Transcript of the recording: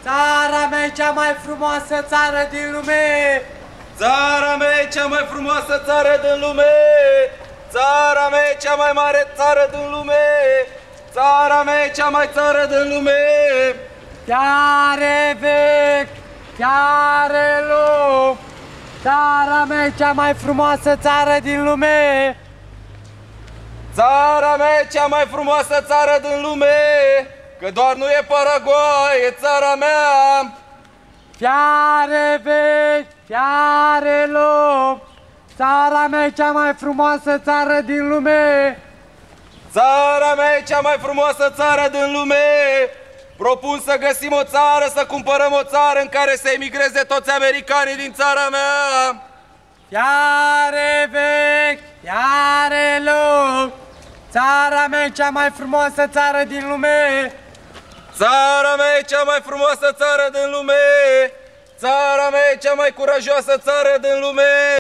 Țara mea e cea mai frumoasă țară din lume! Țara mea e cea mai frumoasă țară din lume! Țara mea e cea mai mare țară din lume! Țara mea e cea mai țară din lume! Chiar vechi, chiar lung, țara mea e cea mai frumoasă țară din lume! Țara mea e cea mai frumoasă țară din lume! Că doar nu e Paraguay, e țara mea! Fiare vechi, fiare lung, țara mea e cea mai frumoasă țară din lume! Țara mea e cea mai frumoasă țară din lume! Propun să găsim o țară, să cumpărăm o țară în care să emigreze toți americanii din țara mea! Fiare vechi, fiare lung, țara mea e cea mai frumoasă țară din lume! Țara mea e cea mai frumoasă țară din lume! Țara mea e cea mai curajoasă țară din lume!